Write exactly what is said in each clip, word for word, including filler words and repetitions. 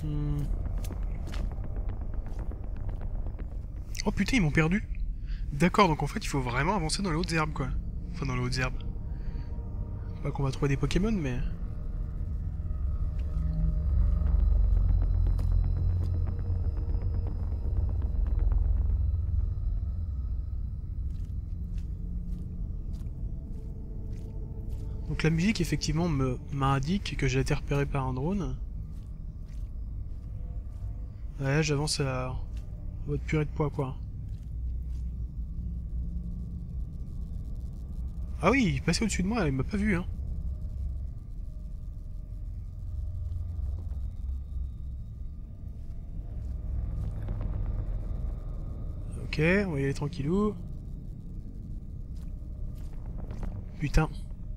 Hmm. Oh putain, ils m'ont perdu. D'accord, donc en fait, il faut vraiment avancer dans les hautes herbes, quoi. Enfin, dans les hautes herbes. Pas qu'on va trouver des Pokémon, mais... Donc la musique, effectivement, me m'indique que j'ai été repéré par un drone. Ouais, j'avance à votre purée de poids, quoi. Ah oui, il est passé au-dessus de moi, il m'a pas vu, hein. Ok, on va y aller tranquillou. Putain.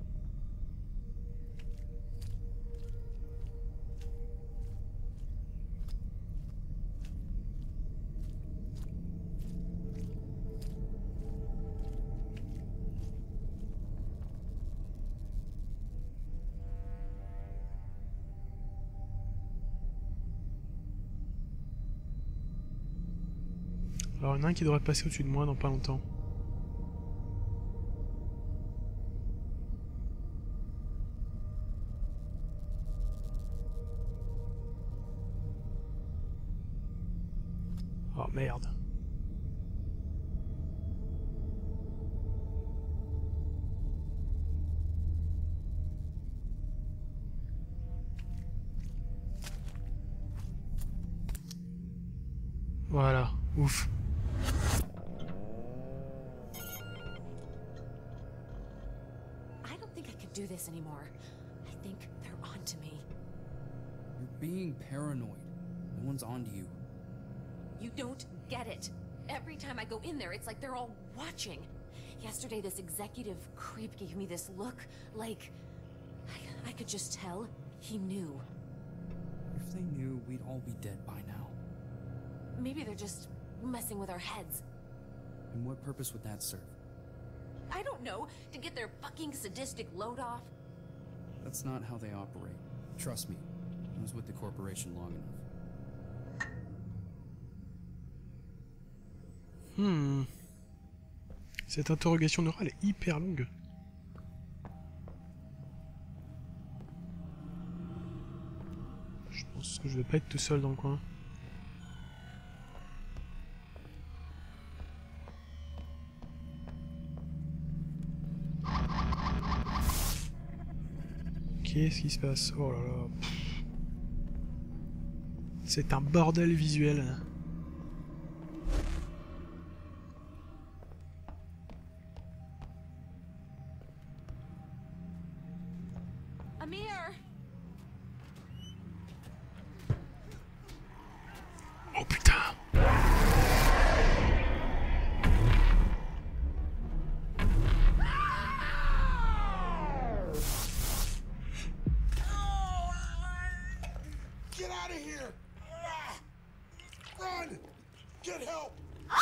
Alors il y en a un qui devrait passer au-dessus de moi dans pas longtemps. Oh merde. Voilà, ouf. I don't think I could do this anymore. I think they're onto me. You're being paranoid. No one's onto you. You don't get it. Every time I go in there, it's like they're all watching. Yesterday, this executive creep gave me this look, like... I, I could just tell he knew. If they knew, we'd all be dead by now. Maybe they're just messing with our heads. And what purpose would that serve? I don't know, to get their fucking sadistic load off. That's not how they operate. Trust me, I was with the corporation long enough. Hmm. Cette interrogation neurale est hyper longue. Je pense que je vais pas être tout seul dans le coin. Qu'est-ce qui se passe? Oh là là. C'est un bordel visuel. Amir! Oh putain! Get out of here! Run! Get help!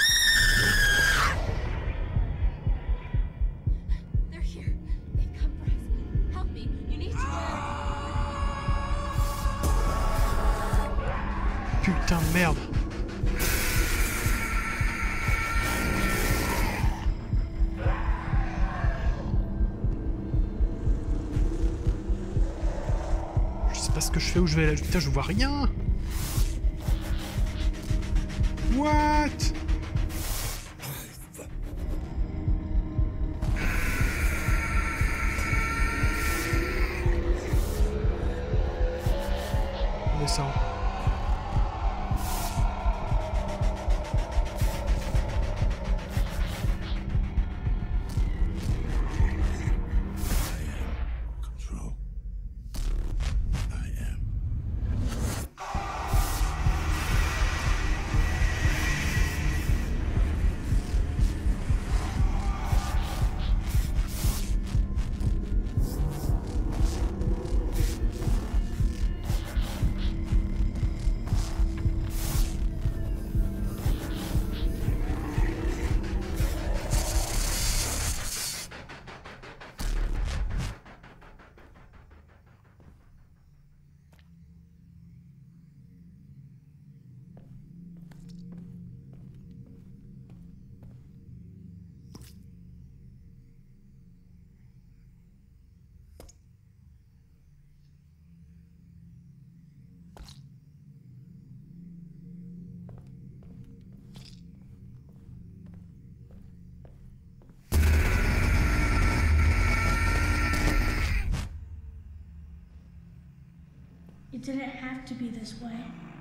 They're here. They've come for us. Help me. You need to... Putain de merde! Je sais pas ce que je fais, où je vais là. Putain, je vois rien! What? On descend. Control. I am. It didn't have to be this way.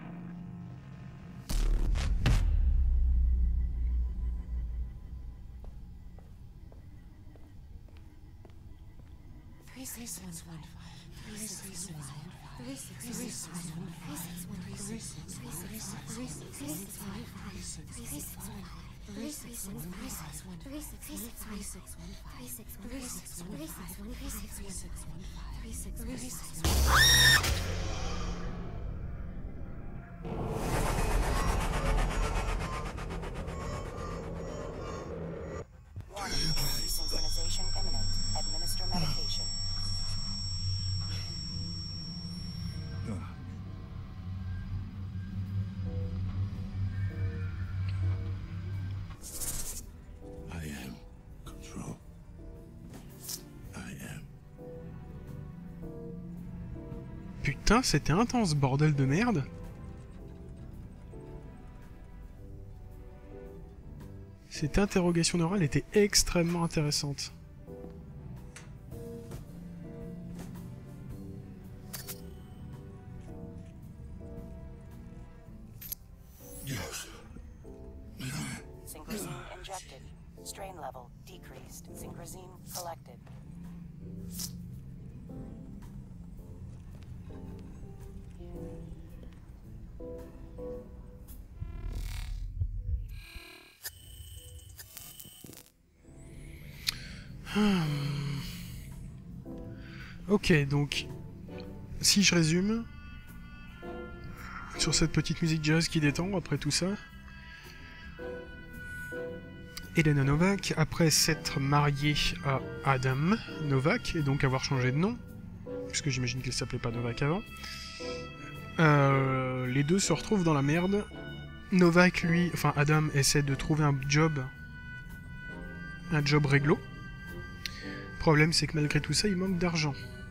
Three six one one five. Three six one five. Three six three six one one three six one three six three six three six three six one three six three six one three six one three six one three six three six one three six three six one three six one three six three six one three six three six Warning, desynchronization imminent. Administer medication. I am control. I am. Putain, c'était intense, bordel de merde. Cette interrogation orale était extrêmement intéressante. Yes. Synchrosine injected. Strain level decreased. Synchrosine collected. Ok, donc, si je résume, sur cette petite musique jazz qui détend après tout ça, Elena Novak, après s'être mariée à Adam Novak, et donc avoir changé de nom, puisque j'imagine qu'elle s'appelait pas Novak avant, euh, les deux se retrouvent dans la merde. Novak, lui, enfin Adam, essaie de trouver un job, un job réglo. Le problème, c'est que malgré tout ça, il manque d'argent.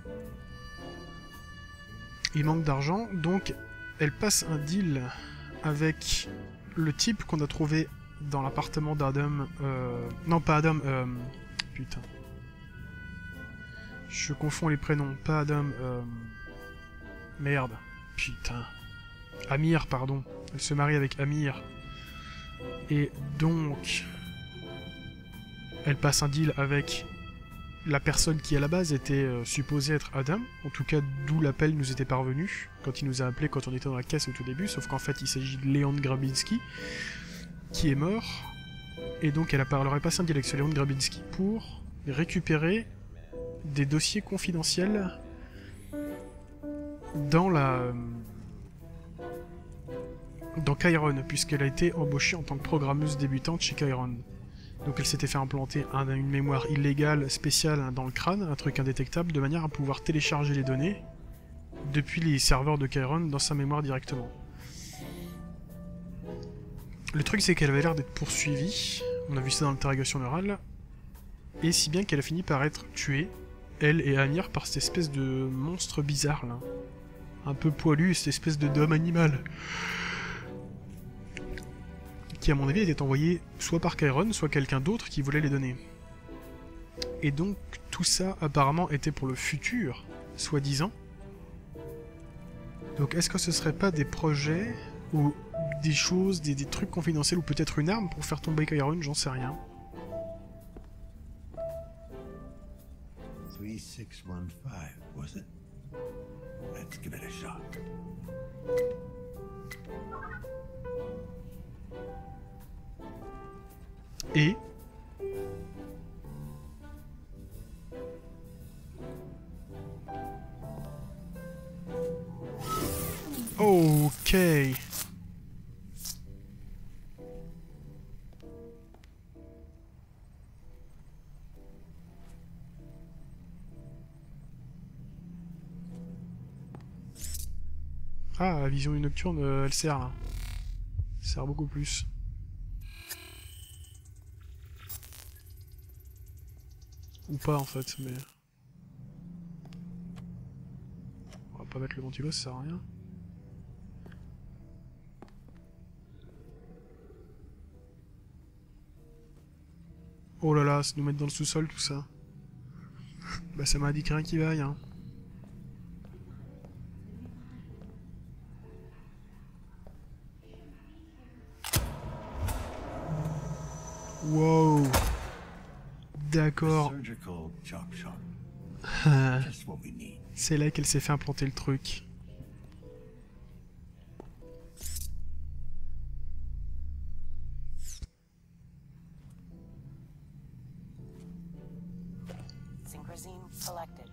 Il manque d'argent, donc elle passe un deal avec le type qu'on a trouvé dans l'appartement d'Adam... Euh... Non, pas Adam, euh... Putain. Je confonds les prénoms, pas Adam, euh... Merde. Putain. Amir, pardon. Elle se marie avec Amir. Et donc... Elle passe un deal avec la personne qui à la base était euh, supposée être Adam, en tout cas d'où l'appel nous était parvenu, quand il nous a appelé quand on était dans la caisse au tout début, sauf qu'en fait il s'agit de Leon Grabinski, qui est mort, et donc elle, a, elle aurait passé un deal avec ce Leon Grabinski pour récupérer des dossiers confidentiels dans la... dans Chiron, puisqu'elle a été embauchée en tant que programmeuse débutante chez Chiron. Donc elle s'était fait implanter un, une mémoire illégale spéciale dans le crâne, un truc indétectable, de manière à pouvoir télécharger les données depuis les serveurs de Chiron dans sa mémoire directement. Le truc c'est qu'elle avait l'air d'être poursuivie, on a vu ça dans l'interrogation orale, et si bien qu'elle a fini par être tuée, elle et Amir, par cette espèce de monstre bizarre là. Un peu poilu, cette espèce de d'homme animal. Qui à mon avis était envoyé soit par Chiron, soit quelqu'un d'autre qui voulait les donner. Et donc tout ça apparemment était pour le futur, soi-disant. Donc est-ce que ce serait pas des projets, ou des choses, des, des trucs confidentiels, ou peut-être une arme pour faire tomber Chiron, j'en sais rien. three six one five, was it? Let's give it a shot. Et... Ok. Ah, la vision nocturne, euh, elle sert là. Elle sert beaucoup plus. Ou pas en fait, mais... On va pas mettre le ventilo, ça sert à rien. Oh là là, c'est nous mettre dans le sous-sol tout ça. Bah ça m'a dit rien qui vaille, hein. Wow. D'accord. Surgical chop shop. Just what we need. C'est là qu'elle s'est fait implanter le truc. Synchrosine collected.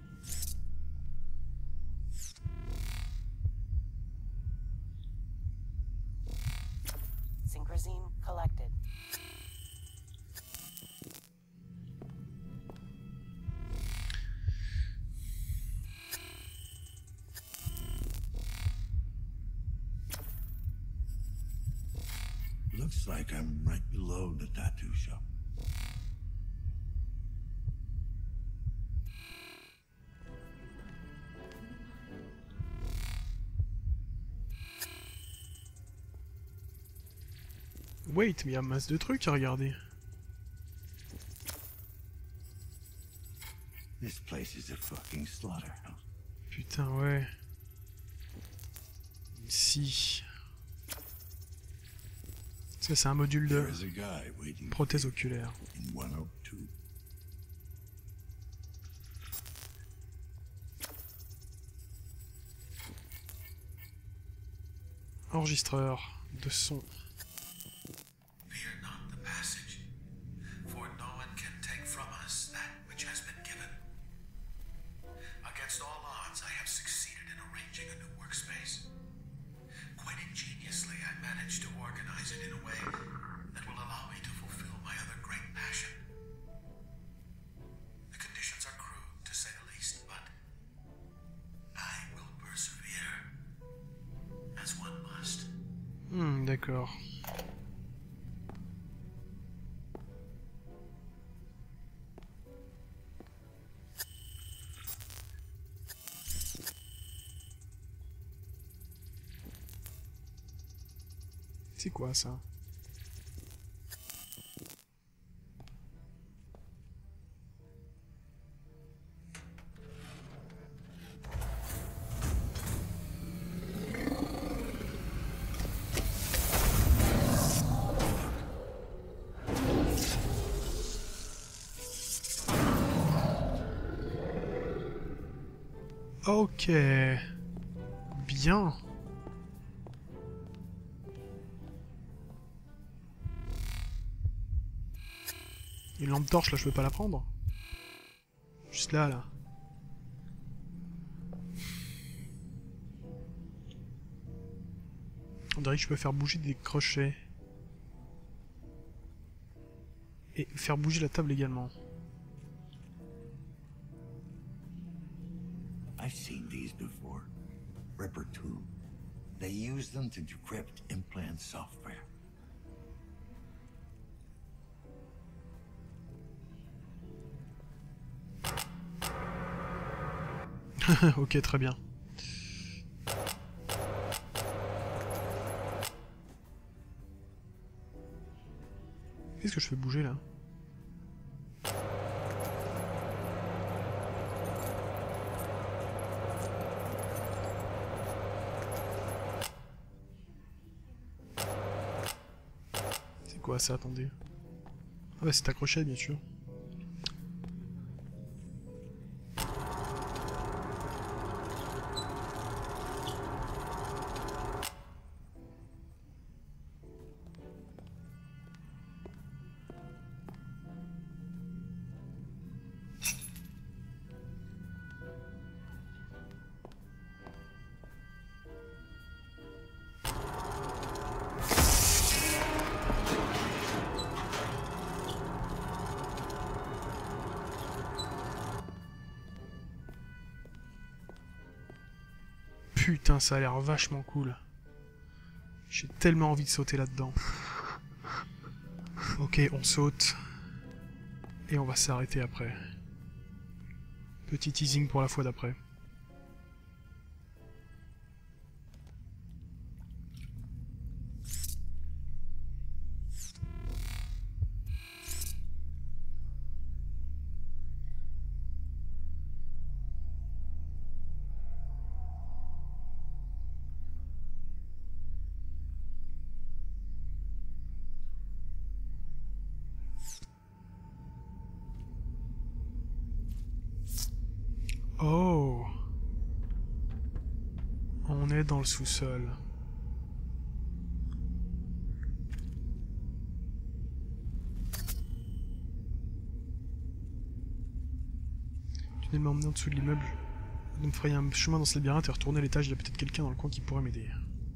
Synchrosine collected. Looks like I'm right below the tattoo shop. Wait, mais il y a masse de trucs à regarder. This place is a fucking slaughterhouse. Putain, ouais. Ici. Ça, c'est un module de There is a guy waiting prothèse oculaire. in one oh two. Enregistreur de son. Fear not the passage, for no one can take from us that which has been given. Against all odds, I have succeeded in arranging a new workspace. Quite ingeniously, I managed to organize it in a way that will allow me to fulfill my other great passion. The conditions are crude, to say the least, but I will persevere, as one must. Hmm, d'accord. C'est quoi ça? Ok. Bien. Une lampe torche là, je peux pas la prendre. Juste là, là. On dirait que je peux faire bouger des crochets. Et faire bouger la table également. I've seen these before. Ripper two. They use them to decrypt implant software. Ok, très bien. Qu'est-ce que je fais bouger là? C'est quoi ça? Attendez. Ah bah c'est accroché bien sûr. Putain, ça a l'air vachement cool. J'ai tellement envie de sauter là-dedans. Ok, on saute. Et on va s'arrêter après. Petit teasing pour la fois d'après. Oh. On est dans le sous-sol. Tu m'as emmené en dessous de l'immeuble. De me frayer un chemin dans ce labyrinthe et retourner à l'étage. Il y a peut-être quelqu'un dans le coin qui pourrait m'aider.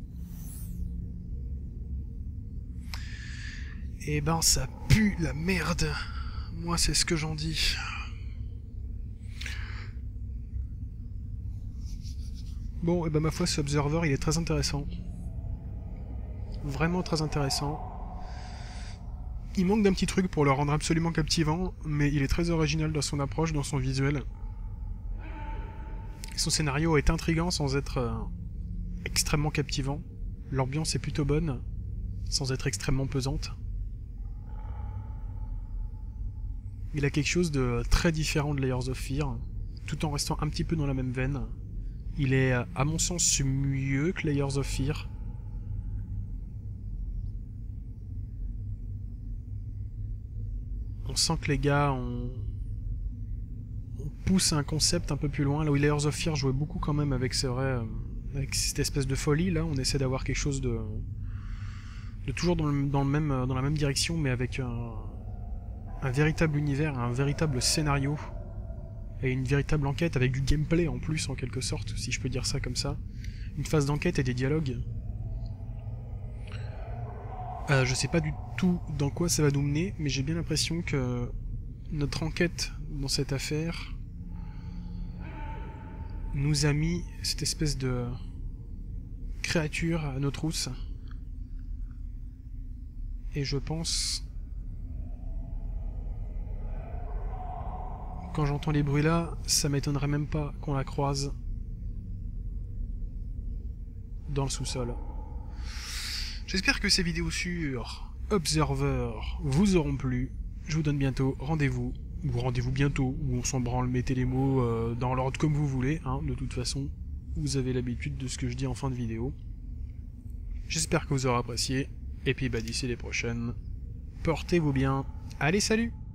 Eh ben, ça pue la merde. Moi, c'est ce que j'en dis. Bon, et ben ma foi, ce Observer, il est très intéressant. Vraiment très intéressant. Il manque d'un petit truc pour le rendre absolument captivant, mais il est très original dans son approche, dans son visuel. Son scénario est intriguant sans être euh, extrêmement captivant. L'ambiance est plutôt bonne, sans être extrêmement pesante. Il a quelque chose de très différent de Layers of Fear, tout en restant un petit peu dans la même veine. Il est, à mon sens, mieux que Layers of Fear. On sent que les gars ont... on pousse un concept un peu plus loin, là où Layers of Fear jouait beaucoup quand même avec, c'est vrai, avec cette espèce de folie, là on essaie d'avoir quelque chose de... de toujours dans, le, dans, le même, dans la même direction, mais avec un, un véritable univers, un véritable scénario. Et une véritable enquête avec du gameplay en plus, en quelque sorte, si je peux dire ça comme ça. Une phase d'enquête et des dialogues. Euh, je sais pas du tout dans quoi ça va nous mener, mais j'ai bien l'impression que notre enquête dans cette affaire nous a mis cette espèce de créature à nos trousses. Et je pense... Quand j'entends les bruits là, ça m'étonnerait même pas qu'on la croise dans le sous-sol. J'espère que ces vidéos sur Observer vous auront plu. Je vous donne bientôt rendez-vous, ou rendez-vous bientôt, ou on s'en branle, mettez les mots euh, dans l'ordre comme vous voulez, hein, de toute façon, vous avez l'habitude de ce que je dis en fin de vidéo. J'espère que vous aurez apprécié, et puis bah d'ici les prochaines, portez-vous bien. Allez, salut!